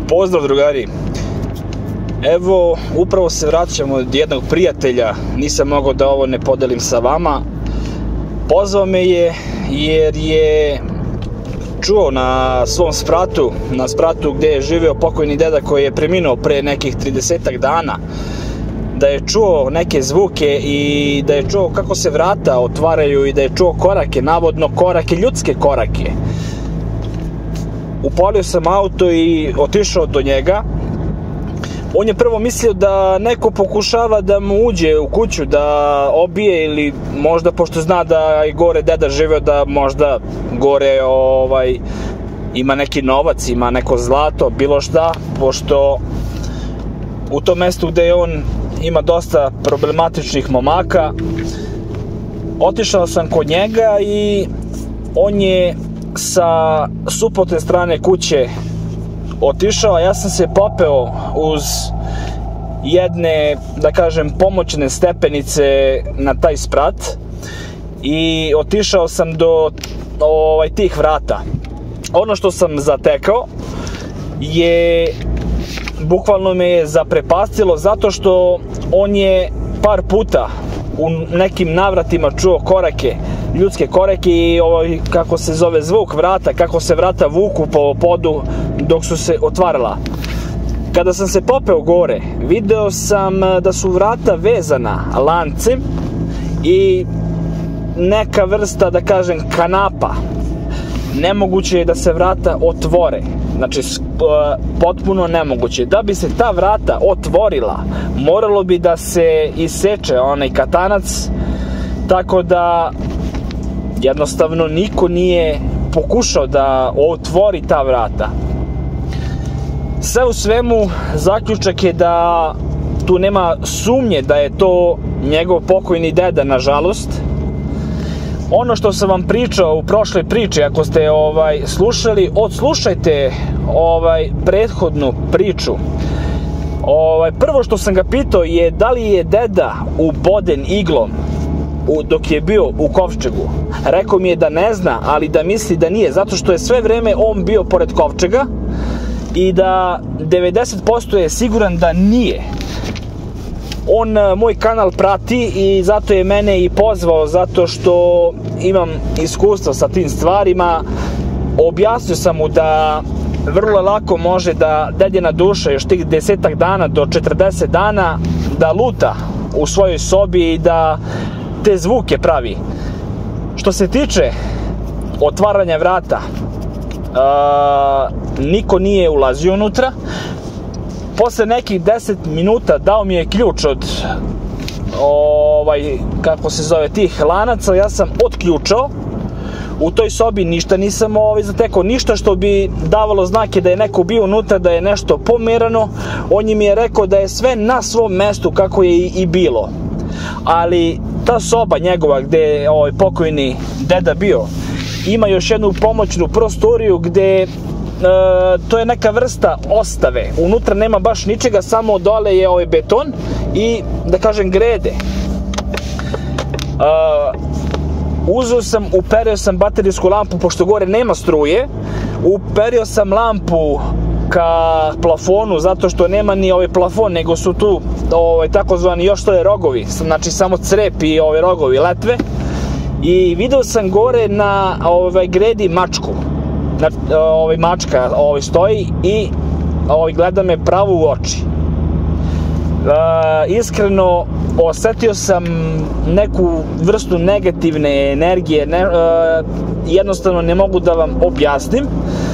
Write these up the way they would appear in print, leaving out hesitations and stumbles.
Pozdrav drugari. Evo, upravo se vraćam od jednog prijatelja, nisam mogao da ovo ne podelim sa vama. Pozvao me je jer je čuo na svom spratu, na spratu gde je živeo pokojni deda koji je preminuo pre nekih 30 dana, da je čuo neke zvuke i da je čuo kako se vrata otvaraju i da je čuo korake, navodno korake, ljudske korake. Upolio sam auto i otišao do njega. On je prvo mislio da neko pokušava da mu uđe u kuću, da obije ili možda, pošto zna da je gore deda živeo, da možda gore ima neki novac, ima neko zlato, bilo šta, pošto u tom mestu gde je on ima dosta problematičnih momaka. Otišao sam kod njega i on je sa suprotne strane kuće otišao, a ja sam se popeo uz jedne, da kažem, pomoćne stepenice na taj sprat i otišao sam do tih vrata. Ono što sam zatekao je, bukvalno me je zaprepastilo, zato što on je par puta u nekim navratima čuo korake, ljudske korake i kako se zove zvuk vrata, kako se vrata vuku po podu dok su se otvarala. Kada sam se popeo gore, video sam da su vrata vezana lancem i neka vrsta, da kažem, kanapa. Nemoguće je da se vrata otvore, znači potpuno nemoguće. Da bi se ta vrata otvorila, moralo bi da se iseče onaj katanac, tako da jednostavno niko nije pokušao da otvori ta vrata. Sve u svemu, zaključak je da tu nema sumnje da je to njegov pokojni deda, nažalost. Ono što sam vam pričao u prošloj priči, ako ste slušali, odslušajte prethodnu priču. Prvo što sam ga pitao je da li je deda uboden iglom dok je bio u kovčegu. Rekao mi je da ne zna, ali da misli da nije, zato što je sve vreme on bio pored kovčega i da 90% je siguran da nije. On moj kanal prati i zato je mene i pozvao, zato što imam iskustva sa tim stvarima. Objasnio sam mu da vrlo lako može da dedina duša još tih 10 dana do 40 dana da luta u svojoj sobi i da te zvuke pravi. Što se tiče otvaranja vrata, niko nije ulazio unutra. Posle nekih 10 minuta dao mi je ključ od kako se zove, tih lanaca. Ja sam otključao. U toj sobi ništa nisam zatekao, ništa što bi davalo znake da je neko bio unutra, da je nešto pomerano. On mi je rekao da je sve na svom mestu kako je i bilo. Ali ta soba njegova gde je pokojni deda bio ima još jednu pomoćnu prostoriju gde to je neka vrsta ostave. Unutra nema baš ničega, samo dole je beton i, da kažem, grede. Uperio sam baterijsku lampu, pošto gore nema struje. Uperio sam lampu ka plafonu, zato što nema ni plafon, nego su tu takozvani, još to je rogovi, znači samo crep i rogovi, letve. I video sam gore na gredi mačku. Mačka stoji i gleda me pravo u oči. Iskreno osetio sam neku vrstu negativne energije, jednostavno ne mogu da vam objasnim.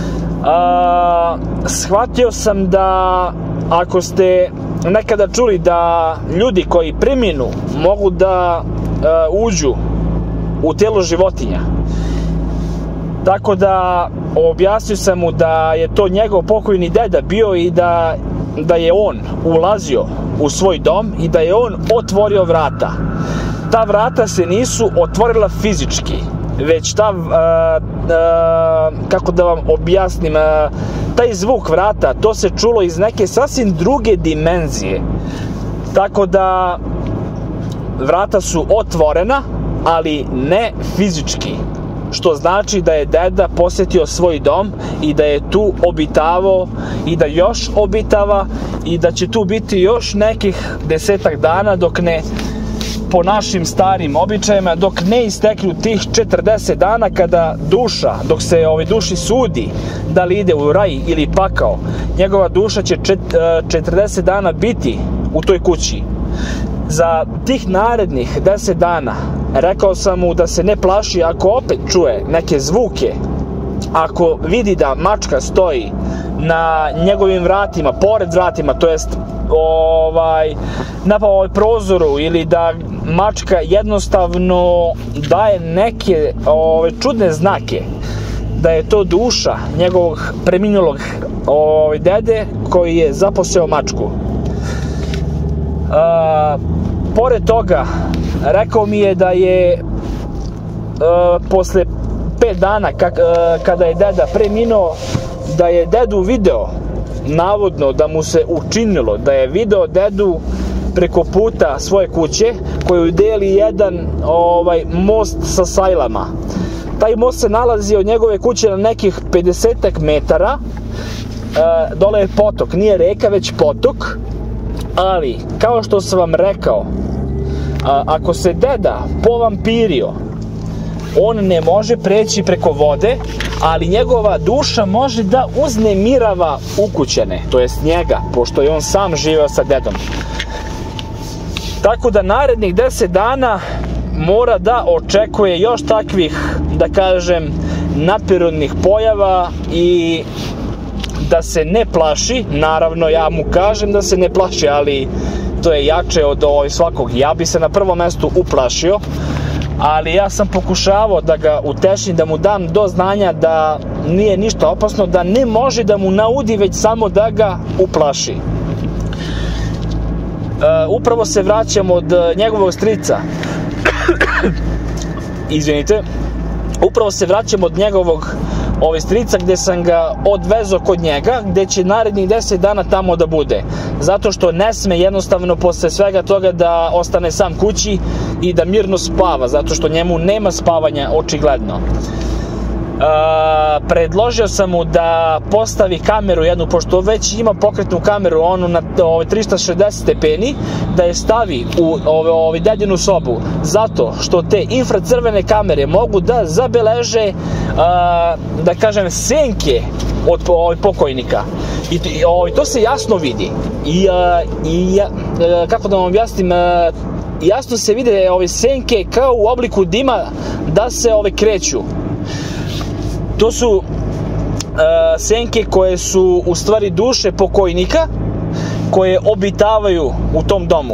Shvatio sam da ako ste nekada čuli da ljudi koji preminu mogu da uđu u telo životinja, tako da objasnio sam mu da je to njegov pokojni deda bio i da je on ulazio u svoj dom i da je on otvorio vrata. Ta vrata se nisu otvorila fizički, već kako da vam objasnim, taj zvuk vrata, to se čulo iz neke sasvim druge dimenzije. Tako da vrata su otvorena, ali ne fizički. što znači da je deda posjetio svoj dom i da je tu obitavao i da još obitava i da će tu biti još nekih 10 dana dok ne, po našim starim običajima, dok ne isteknu tih 40 dana kada duša, dok se duši sudi da li ide u raj ili pakao, njegova duša će 40 dana biti u toj kući. Za tih narednih 10 dana rekao sam mu da se ne plaši ako opet čuje neke zvuke, ako vidi da mačka stoji na njegovim vratima, pored vratima, to jest na prozoru, ili da mačka jednostavno daje neke čudne znake, da je to duša njegovog preminulog dede koji je zaposeo mačku. Pored toga, rekao mi je da je posle 5 dana kada je deda preminuo, da je dedu video, navodno da mu se učinilo da je video dedu preko puta svoje kuće koju deli jedan most sa sajlama. Taj most se nalazi od njegove kuće na nekih 50 metara, dole je potok, nije reka već potok, ali kao što sam vam rekao, ako se deda povampirio, on ne može preći preko vode, ali njegova duša može da uznemirava ukućane, to jest njega, pošto je on sam živeo sa dedom. Tako da narednih 10 dana mora da očekuje još takvih, da kažem, nadprirodnih pojava i da se ne plaši. Naravno, ja mu kažem da se ne plaši, ali to je jače od svakog. Ja bi se na prvom mestu uplašio, ali ja sam pokušavao da ga utešim, da mu dam do znanja da nije ništa opasno, da ne može da mu naudi, već samo da ga uplaši. Upravo se vraćam od njegovog strica. Izvinite. Upravo se vraćam od njegovog strica gde sam ga odvezao kod njega, gde će narednih 10 dana tamo da bude. Zato što ne sme jednostavno posle svega toga da ostane sam kući i da mirno spava, zato što njemu nema spavanja očigledno. Predložio sam mu da postavi kameru jednu, pošto već ima pokretnu kameru, onu na 360 stepeni, da je stavi u dedinu sobu, zato što te infracrvene kamere mogu da zabeleže, da kažem, senke od pokojnika. I to se jasno vidi. I kako da vam objasnim, jasno se vide ove senke kao u obliku dima da se kreću. To su senke koje su u stvari duše pokojnika koje obitavaju u tom domu.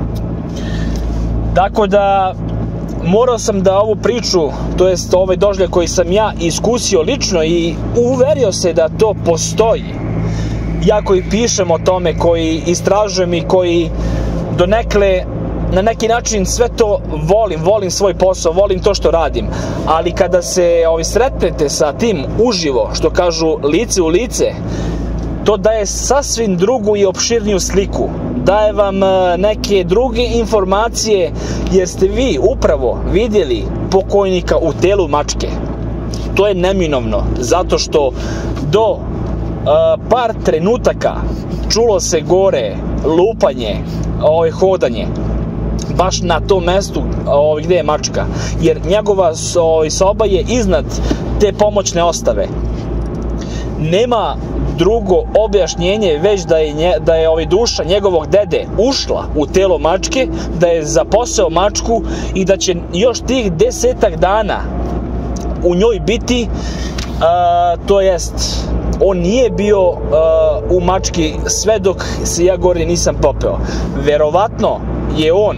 Tako da morao sam da ovu priču, to jest ovaj doživljaj koji sam ja iskusio lično i uverio se da to postoji. Ja koji pišem o tome, koji istražujem i koji donekle na neki način sve to volim svoj posao, volim to što radim, ali kada se sretnete sa tim uživo, što kažu lice u lice, to daje sasvim drugu i opširniju sliku, daje vam neke druge informacije, jer ste vi upravo vidjeli pokojnika u telu mačke. To je neminovno, zato što do par trenutaka čulo se gore lupanje, hodanje, baš na tom mestu gde je mačka, jer njegova soba je iznad te pomoćne ostave. Nema drugo objašnjenje, već da je duša njegovog dede ušla u telo mačke, da je zaposeo mačku i da će još tih 10 dana u njoj biti, to jest on nije bio u mački sve dok se ja gore nisam popeo. Verovatno je on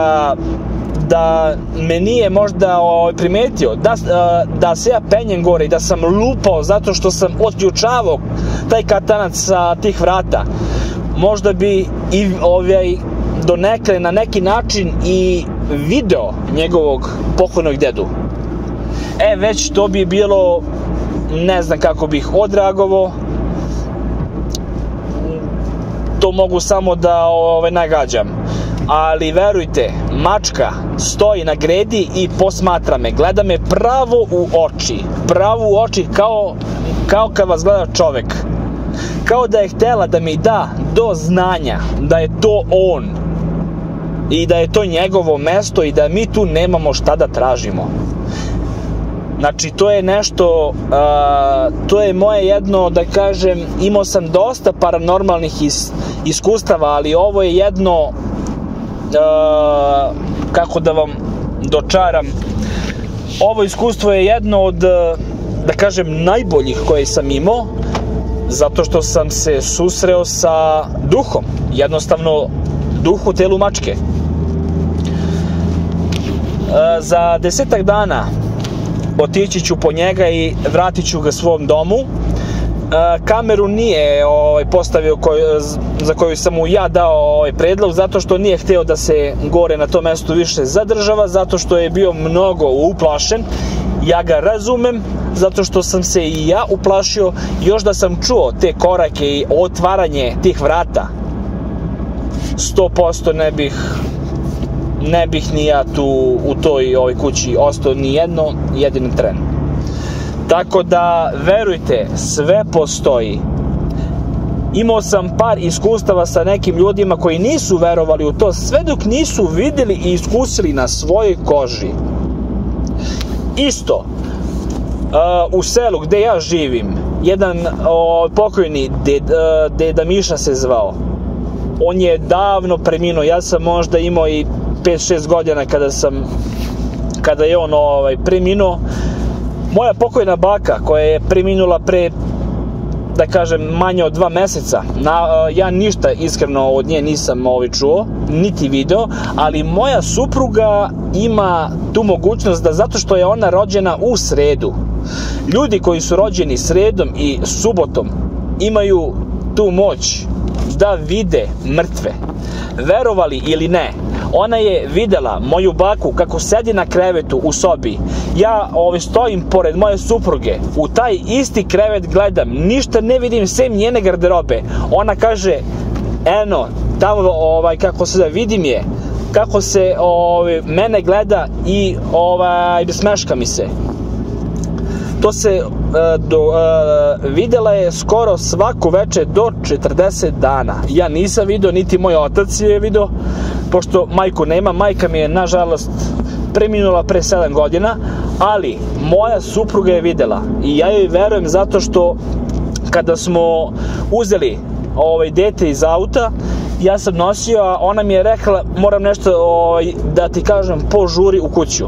da me nije možda primetio da se ja penjem gore i da sam lupao zato što sam otključavao taj katanac sa tih vrata. Možda bi i donekle na neki način i video njegovog pokojnog dedu. Već to bi bilo, ne znam kako bih odreagovao. To mogu samo da nagađam. ali verujte, mačka stoji na gredi i posmatra me, gleda me pravo u oči, kao kad vas gleda čovek, kao da je htela da mi da do znanja da je to on i da je to njegovo mesto i da mi tu nemamo šta da tražimo. Znači, to je nešto, to je moje jedno, da kažem, imao sam dosta paranormalnih iskustava, ali ovo je jedno, kako da vam dočaram, ovo iskustvo je jedno od, da kažem, najboljih koje sam imao, zato što sam se susreo sa duhom, jednostavno duh u telu mačke. Za 10 dana otići ću po njega i vratit ću ga svom domu. Kameru nije postavio za koju sam mu ja dao predlog, zato što nije hteo da se gore na tom mestu više zadržava, zato što je bio mnogo uplašen. Ja ga razumem, zato što sam se i ja uplašio. Još da sam čuo te korake i otvaranje tih vrata, 100% ne bih ni ja tu u toj kući ostao ni jedini tren. Tako da, verujte, sve postoji. Imao sam par iskustava sa nekim ljudima koji nisu verovali u to, sve dok nisu videli i iskusili na svojoj koži. Isto, u selu gde ja živim, jedan pokojni deda Miša se zvao. On je davno preminuo, ja sam možda imao i 5-6 godina kada je on preminuo. Moja pokojna baka koja je preminula pre, da kažem, manje od 2 meseca, ja ništa iskreno od nje nisam čuo, niti video, ali moja supruga ima tu mogućnost da, zato što je ona rođena u sredu, ljudi koji su rođeni sredom i subotom imaju tu moć da vide mrtve. Verovali ili ne, ona je videla moju baku kako sedi na krevetu u sobi. Ja stojim pored moje supruge, u taj isti krevet gledam, ništa ne vidim sem njene garderobe. Ona kaže, eno, tamo kako se vidim je, kako se mene gleda i smeška mi se. To se videla je skoro svako veče do 40 dana. Ja nisam video, niti moj otac je video, pošto majku nema. Majka mi je, nažalost, preminula pre 7 godina, ali moja supruga je videla i ja joj verujem, zato što kada smo uzeli dete iz auta, ja sam nosio, a ona mi je rekla, moram nešto da ti kažem, požuri u kuću.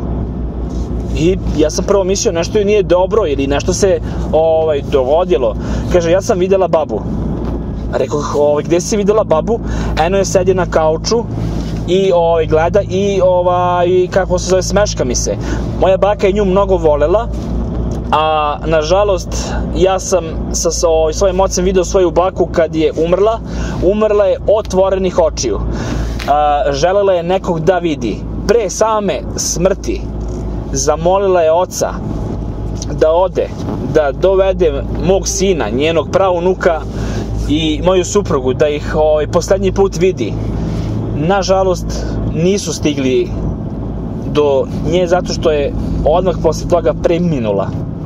I ja sam prvo mislio nešto joj nije dobro ili nešto se dogodilo. Kaže, ja sam videla babu. Rekao, gde si videla babu? Eno je sedi na kauču i gleda i kako se zove, smeška mi se. Moja baka je nju mnogo volela, a nažalost ja sam sa svojim ocem video svoju baku kad je umrla je otvorenih očiju. Želela je nekog da vidi. Pre same smrti zamolila je oca da ode, da dovede mog sina, njenog praunuka i moju suprugu, da ih poslednji put vidi. Nažalost, nisu stigli do nje, zato što je odmah posle toga preminula.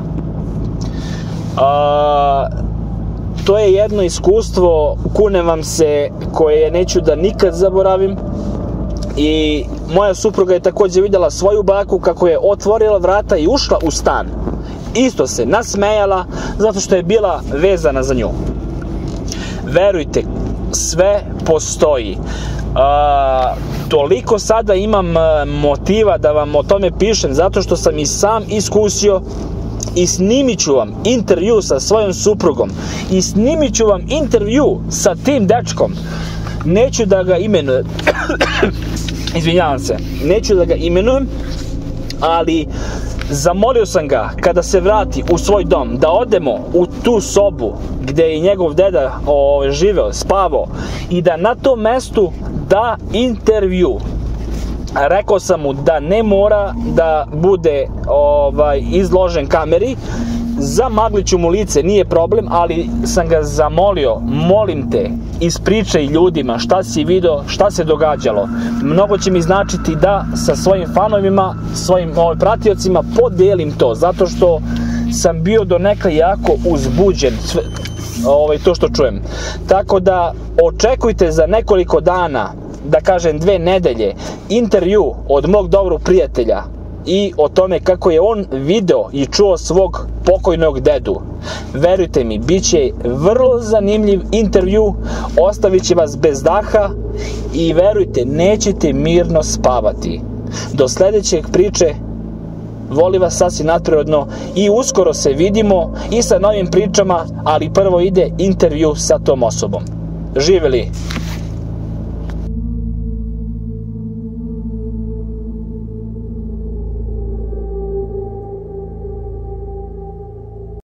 To je jedno iskustvo, kunem vam se, koje neću da nikad zaboravim. I moja supruga je takođe videla svoju baku kako je otvorila vrata i ušla u stan. Isto se nasmejala, zato što je bila vezana za nju. Verujte, sve postoji. Toliko sada imam motiva da vam o tome pišem, zato što sam i sam iskusio, i snimit ću vam intervju sa svojom suprugom, i snimit ću vam intervju sa tim dečkom. Neću da ga imenujem, izvinjavam se, neću da ga imenujem, ali zamolio sam ga kada se vrati u svoj dom da odemo u tu sobu gde je njegov deda živeo, spavao, i da na tom mestu da intervju. Rekao sam mu da ne mora da bude izložen kameri, Zamagliću mu lice, nije problem, ali sam ga zamolio, molim te, ispričaj ljudima šta si video, šta se događalo. Mnogo će mi značiti da sa svojim fanovima, svojim pratiocima podelim to, zato što sam bio donekle jako uzbuđen to što čujem. Tako da očekujte za nekoliko dana, da kažem 2 nedelje, intervju od mog dobrog prijatelja i o tome kako je on video i čuo svog pokojnog dedu. Verujte mi, bit će vrlo zanimljiv intervju, ostavit će vas bez daha i verujte, nećete mirno spavati. Do sledećeg priče, volim vas sasvim naturalno i uskoro se vidimo i sa novim pričama, ali prvo ide intervju sa tom osobom. Živeli!